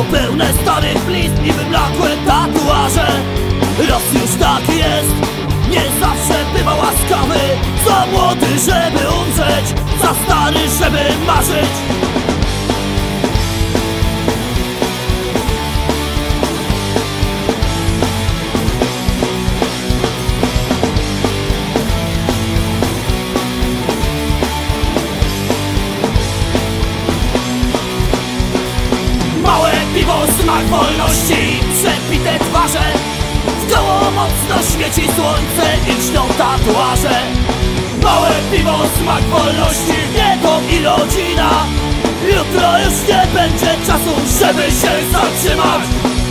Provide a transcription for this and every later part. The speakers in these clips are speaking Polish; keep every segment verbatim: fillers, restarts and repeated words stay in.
pełne starych blizn i wymlakłe tatuaże. Los już taki jest, nie zawsze bywa łaskawy. Za młody, żeby umrzeć, za stary, żeby marzyć. Małe piwo, smak wolności, przepite twarze. W koło mocno świeci słońce i lśnią tatuaże. Małe piwo, smak wolności, nie dom i rodzina. Jutro już nie będzie czasu, żeby się zatrzymać.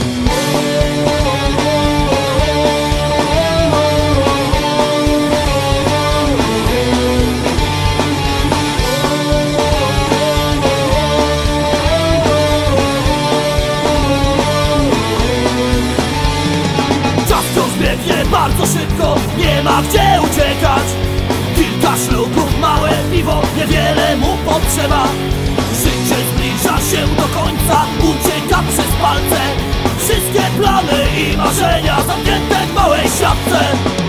Biegnie bardzo szybko, nie ma gdzie uciekać. Kilka ślubów, małe piwo, niewiele mu potrzeba. Życie zbliża się do końca, ucieka przez palce. Wszystkie plany i marzenia zamknięte w małej siatce.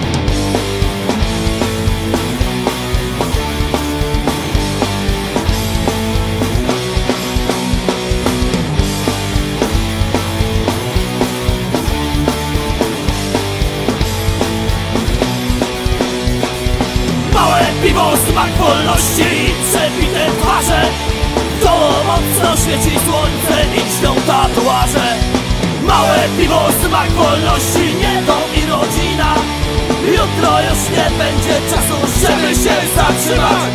Piwo, smak wolności i przebite twarze. Koło mocno świeci słońce i lśnią tatuaże. Małe piwo, smak wolności, nie dom i rodzina. Jutro już nie będzie czasu, żeby się zatrzymać.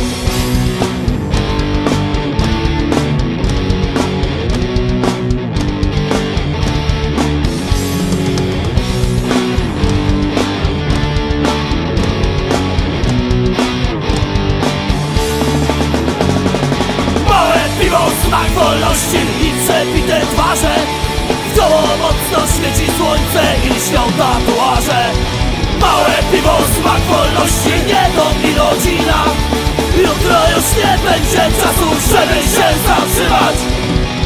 Smak wolności i przepite twarze. W koło mocno świeci słońce i lśnią tatuaże. Małe piwo, smak wolności, nie dom i rodzina. Jutro już nie będzie czasu, żeby się zatrzymać.